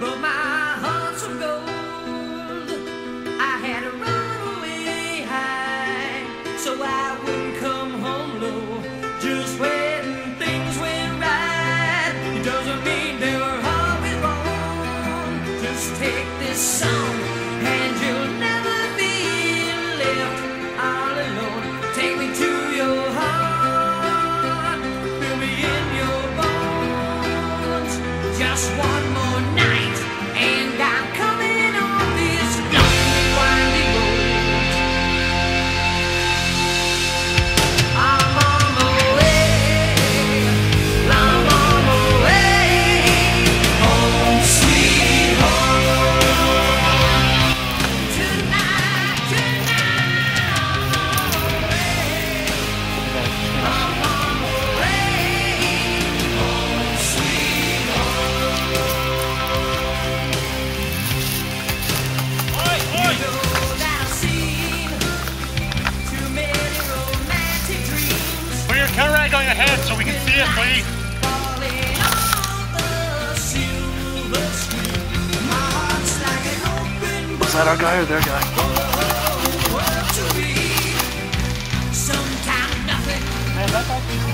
but my heart's of gold. I had to run away high, so I wouldn't come home low. Just when things went right, it doesn't mean they were always wrong. Just take this song, and you'll never be left all alone. Take me to your heart, fill me in your bones. Just one more night, and I'm coming on this lonely, windy road. I'm on my way, I'm on my way, home sweet home. Tonight, I'm on my way, I'm on my way, home sweet home. You know that I've seen too many romantic dreams. Put your camera going ahead so we can see it, please. Falling on the silver screen. My heart's like an open book Is that our guy or their guy? for the whole world to read. Sometimes nothing